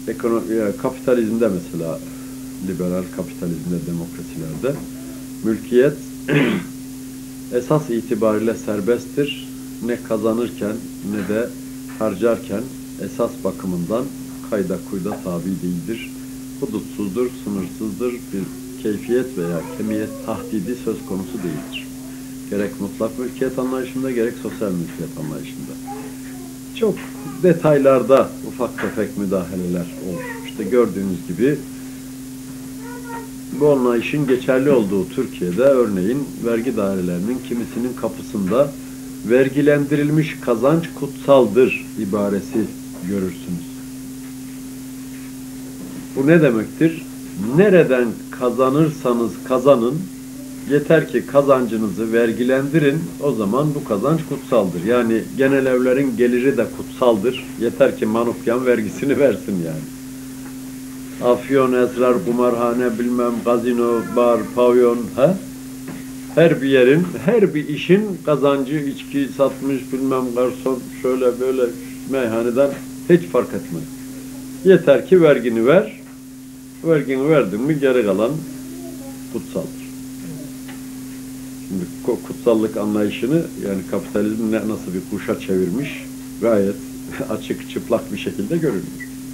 Kapitalizmde mesela, liberal kapitalizmde, demokrasilerde mülkiyet esas itibariyle serbesttir. Ne kazanırken ne de harcarken esas bakımından kayda kuyda tabi değildir. Hudutsuzdur, sınırsızdır, bir keyfiyet veya kemiyet tahdidi söz konusu değildir. Gerek mutlak mülkiyet anlayışında, gerek sosyal mülkiyet anlayışında. Çok detaylarda ufak tefek müdahaleler olur. İşte gördüğünüz gibi bu anlayışın geçerli olduğu Türkiye'de örneğin vergi dairelerinin kimisinin kapısında vergilendirilmiş kazanç kutsaldır ibaresi görürsünüz. Bu ne demektir? Nereden kazanırsanız kazanın, yeter ki kazancınızı vergilendirin, o zaman bu kazanç kutsaldır. Yani genel evlerin geliri de kutsaldır. Yeter ki manukyan vergisini versin yani. Afyon, esrar, kumarhane, bilmem, gazino, bar, pavyon, her bir yerin, her bir işin kazancı, içki satmış, bilmem, garson, şöyle böyle meyhaneden hiç fark etmez. Yeter ki vergini ver, vergini verdin mi geri kalan kutsaldır. Şimdi kutsallık anlayışını, yani kapitalizm nasıl bir kuşa çevirmiş, gayet açık, çıplak bir şekilde görünüyor.